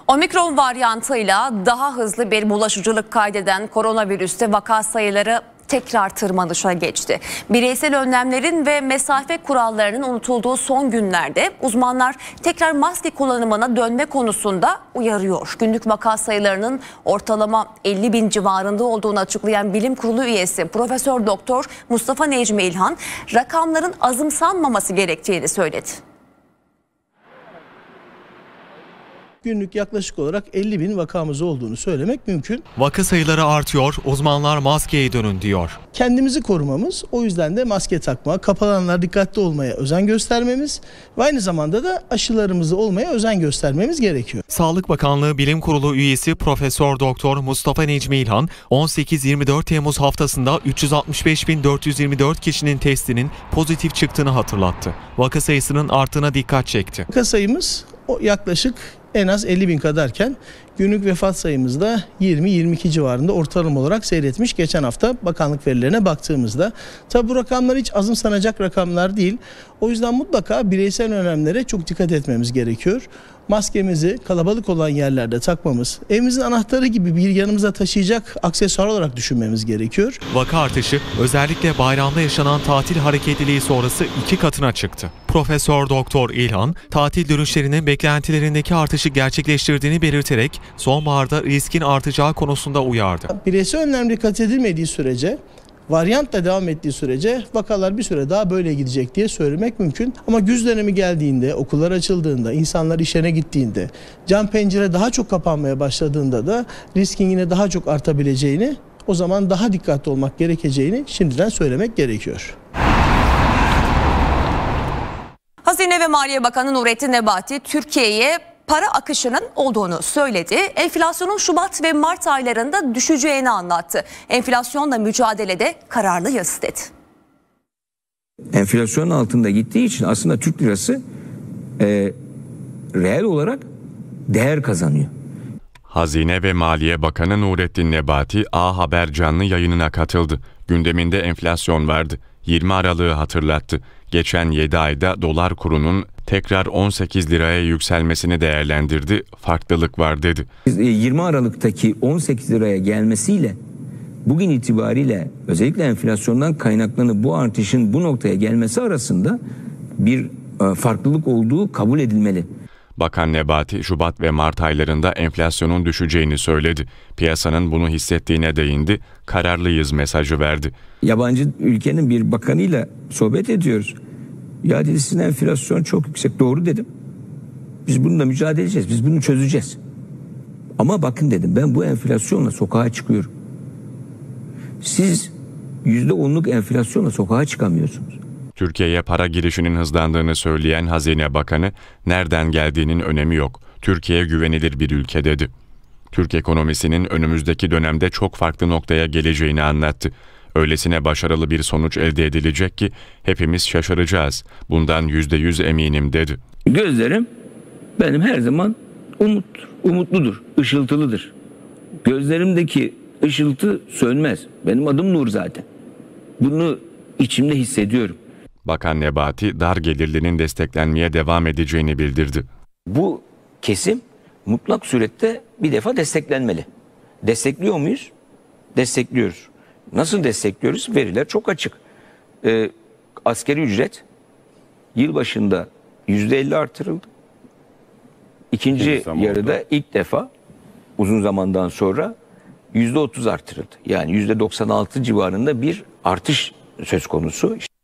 Omikron varyantıyla daha hızlı bir bulaşıcılık kaydeden koronavirüste vaka sayıları tekrar tırmanışa geçti. Bireysel önlemlerin ve mesafe kurallarının unutulduğu son günlerde uzmanlar tekrar maske kullanımına dönme konusunda uyarıyor. Günlük vaka sayılarının ortalama 50 bin civarında olduğunu açıklayan Bilim Kurulu üyesi Profesör Doktor Mustafa Necmi İlhan, rakamların azımsanmaması gerektiğini söyledi. Günlük yaklaşık olarak 50 bin vakamız olduğunu söylemek mümkün. Vaka sayıları artıyor, uzmanlar maskeye dönün diyor. Kendimizi korumamız, o yüzden de maske takma, kapalı alanlar dikkatli olmaya özen göstermemiz ve aynı zamanda da aşılarımızı olmaya özen göstermemiz gerekiyor. Sağlık Bakanlığı Bilim Kurulu üyesi Profesör Doktor Mustafa Necmi İlhan, 18-24 Temmuz haftasında 365.424 kişinin testinin pozitif çıktığını hatırlattı. Vaka sayısının arttığına dikkat çekti. Vaka sayımız yaklaşık en az 50 bin kadarken günlük vefat sayımız da 20-22 civarında ortalama olarak seyretmiş geçen hafta bakanlık verilerine baktığımızda. Tabi bu rakamlar hiç azımsanacak rakamlar değil. O yüzden mutlaka bireysel önlemlere çok dikkat etmemiz gerekiyor. Maskemizi kalabalık olan yerlerde takmamız, evimizin anahtarı gibi bir yanımıza taşıyacak aksesuar olarak düşünmemiz gerekiyor. Vaka artışı özellikle bayramda yaşanan tatil hareketliliği sonrası 2 katına çıktı. Profesör Doktor İlhan, tatil dönüşlerinin beklentilerindeki artışı gerçekleştirdiğini belirterek sonbaharda riskin artacağı konusunda uyardı. Bireysel önlem dikkat edilmediği sürece, varyantla devam ettiği sürece vakalar bir süre daha böyle gidecek diye söylemek mümkün. Ama güz dönemi geldiğinde, okullar açıldığında, insanlar işine gittiğinde, cam pencere daha çok kapanmaya başladığında da riskin yine daha çok artabileceğini, o zaman daha dikkatli olmak gerekeceğini şimdiden söylemek gerekiyor. Hazine ve Maliye Bakanı Nurettin Nebati Türkiye'ye para akışının olduğunu söyledi. Enflasyonun Şubat ve Mart aylarında düşeceğini anlattı. Enflasyonla mücadelede kararlıyız dedi. Enflasyonun altında gittiği için aslında Türk lirası reel olarak değer kazanıyor. Hazine ve Maliye Bakanı Nurettin Nebati A Haber canlı yayınına katıldı. Gündeminde enflasyon vardı. 20 Aralık'ı hatırlattı. Geçen 7 ayda dolar kurunun tekrar 18 liraya yükselmesini değerlendirdi. Farklılık var dedi. 20 Aralık'taki 18 liraya gelmesiyle bugün itibariyle özellikle enflasyondan kaynaklanıp bu artışın bu noktaya gelmesi arasında bir farklılık olduğu kabul edilmeli. Bakan Nebati, Şubat ve Mart aylarında enflasyonun düşeceğini söyledi. Piyasanın bunu hissettiğine değindi, kararlıyız mesajı verdi. Yabancı ülkenin bir bakanıyla sohbet ediyoruz. Ya dedi, sizin enflasyon çok yüksek. Doğru dedim. Biz bununla mücadele edeceğiz, biz bunu çözeceğiz. Ama bakın dedim, ben bu enflasyonla sokağa çıkıyorum. Siz %10'luk enflasyonla sokağa çıkamıyorsunuz. Türkiye'ye para girişinin hızlandığını söyleyen Hazine Bakanı, nereden geldiğinin önemi yok. Türkiye güvenilir bir ülke dedi. Türk ekonomisinin önümüzdeki dönemde çok farklı noktaya geleceğini anlattı. Öylesine başarılı bir sonuç elde edilecek ki hepimiz şaşıracağız. Bundan %100 eminim dedi. Gözlerim benim her zaman umutludur, ışıltılıdır. Gözlerimdeki ışıltı sönmez. Benim adım Nur zaten. Bunu içimde hissediyorum. Bakan Nebati, dar gelirlinin desteklenmeye devam edeceğini bildirdi. Bu kesim mutlak surette bir defa desteklenmeli. Destekliyor muyuz? Destekliyoruz. Nasıl destekliyoruz? Veriler çok açık. Asgari ücret yılbaşında %50 artırıldı. İkinci yarıda ilk defa uzun zamandan sonra %30 artırıldı. Yani %96 civarında bir artış söz konusu.